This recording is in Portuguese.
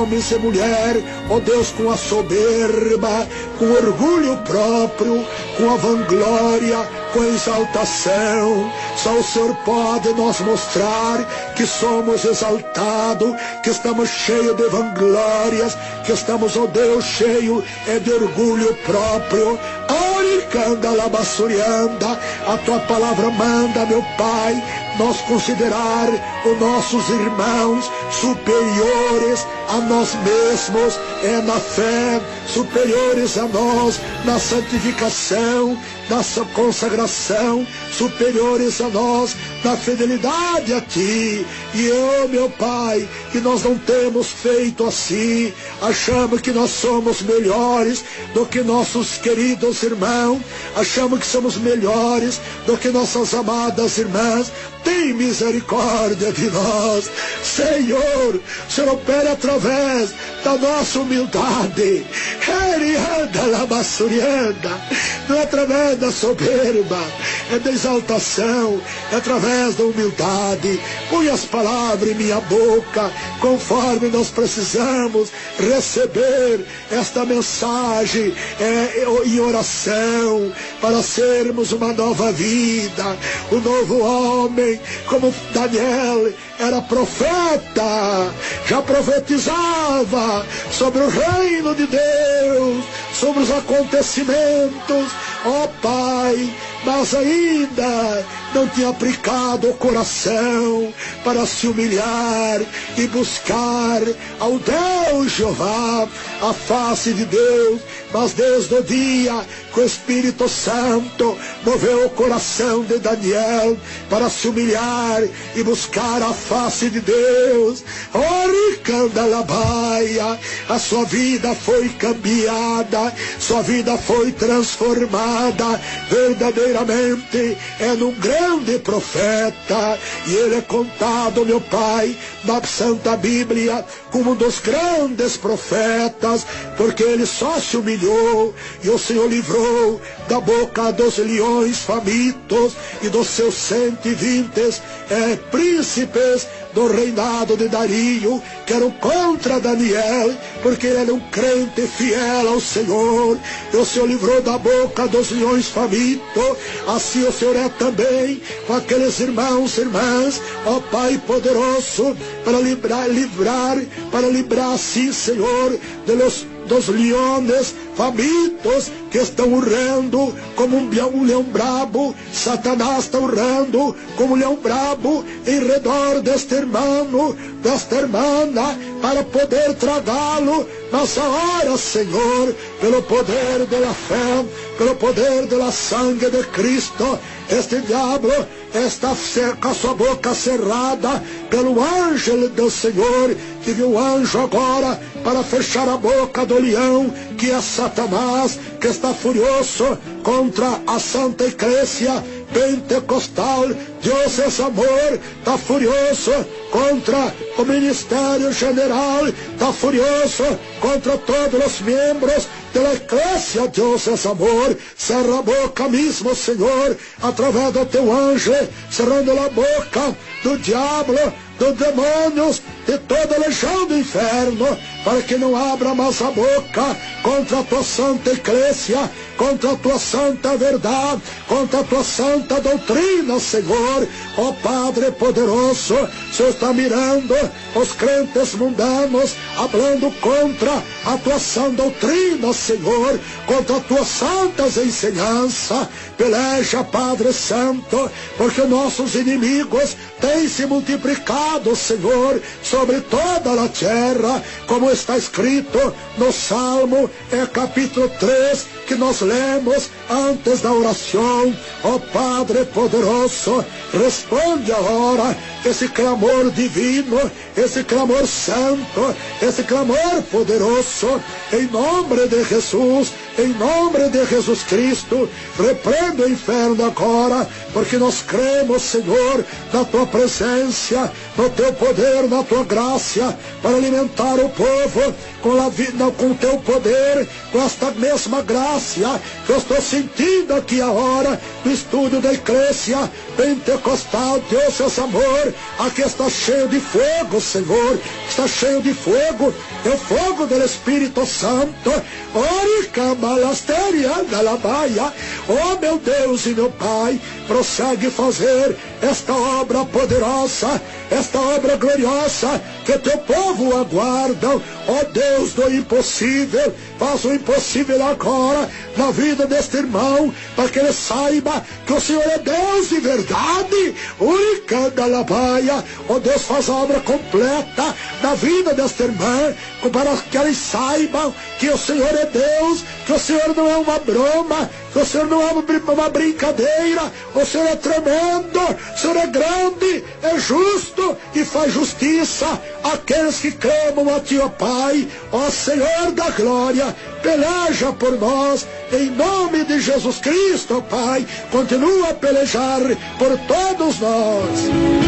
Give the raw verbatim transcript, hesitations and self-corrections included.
homens e mulheres, ó Deus, com a soberba, com orgulho próprio, com a vanglória, com a exaltação. Só o Senhor pode nos mostrar que somos exaltados, que estamos cheios de vanglórias, que estamos, ó Deus, cheios é de orgulho próprio. Oricanda labassurianda, a tua palavra manda, meu Pai, nós considerar os nossos irmãos superiores a nós mesmos, é na fé, superiores a nós na santificação, na consagração, superiores a nós na fidelidade a Ti. E eu, meu Pai, que nós não temos feito assim, achamos que nós somos melhores do que nossos queridos irmãos, achamos que somos melhores do que nossas amadas irmãs. Tem misericórdia de nós, Senhor. O Senhor opera através da nossa humildade, não é através da soberba, é da exaltação, é através da humildade. Põe as palavras em minha boca, conforme nós precisamos receber esta mensagem é, em oração, para sermos uma nova vida, um novo homem, como Daniel era profeta, já profetizava sobre o reino de Deus, sobre os acontecimentos, ó Pai, mas ainda não tinha aplicado o coração para se humilhar e buscar ao Deus Jeová, a face de Deus. Mas desde o dia que o Espírito Santo moveu o coração de Daniel para se humilhar e buscar a face de Deus, a sua vida foi cambiada, sua vida foi transformada, verdadeiramente é num grande profeta, e ele é contado, meu Pai, na Santa Bíblia como um dos grandes profetas, porque ele só se humilhou e o Senhor livrou da boca dos leões famintos e dos seus cento e vinte é, príncipes do reinado de Dario, que eram contra Daniel, porque ele era um crente fiel ao Senhor, e o Senhor livrou da boca dos leões famintos. Assim o Senhor é também com aqueles irmãos e irmãs, ó Pai poderoso, para livrar, livrar para livrar, sim, Senhor, de los dos leões famintos que estão urrando como um leão, um leão brabo. Satanás está urrando como um leão brabo em redor deste irmão, desta irmã, para poder tragá-lo. Mas agora, Senhor, pelo poder da fé, pelo poder da sangue de Cristo, este diabo está com a sua boca cerrada pelo anjo do Senhor. Tive um anjo agora para fechar a boca do leão, que é Satanás, que está furioso contra a Santa Igreja Pentecostal. Deus é amor, está furioso contra o Ministério General, está furioso contra todos os membros da Igreja. Deus é amor. Cerra a boca mesmo, Senhor, através do teu anjo, cerrando a boca do diabo, dos demônios, de toda a legião do inferno, para que não abra mais a boca contra a tua santa igreja, contra a tua santa verdade, contra a tua santa doutrina, Senhor. Ó Padre poderoso, o Senhor está mirando os crentes mundanos, falando contra a tua sã doutrina, Senhor, contra as tuas santas ensinanças. Peleja, Padre Santo, porque nossos inimigos têm se multiplicado, Senhor, sobre toda a terra, como está escrito no Salmo, é capítulo três, que nós lemos antes da oração. Ó Padre poderoso, responde agora esse clamor divino, esse clamor santo, esse clamor poderoso, em nome de Jesus, em nome de Jesus Cristo. Repreenda o inferno agora, porque nós cremos, Senhor, na tua presença, no teu poder, na tua graça, para alimentar o povo com a vida, com o teu poder, com esta mesma graça que eu estou sentindo aqui agora no estúdio da Eclésia Pentecostal. Deus, esse amor aqui está cheio de fogo, Senhor, está cheio de fogo, é o fogo do Espírito Santo. Orica malasteria da labaia. Oh meu Deus e meu Pai, prossegue fazer esta obra poderosa, esta obra gloriosa que teu povo aguarda. Ó Deus do impossível, faz o impossível agora na vida deste irmão, para que ele saiba que o Senhor é Deus de verdade. Uricanda labaia. Ó Deus, faz a obra completa na vida desta irmã, para que eles saibam que o Senhor é Deus, que o Senhor não é uma broma, que o Senhor não é uma brincadeira, o Senhor é tremendo, o Senhor é grande, é justo e faz justiça àqueles que clamam a Ti, ó Pai. Ó Senhor da glória, peleja por nós, em nome de Jesus Cristo, ó Pai, continua a pelejar por todos nós.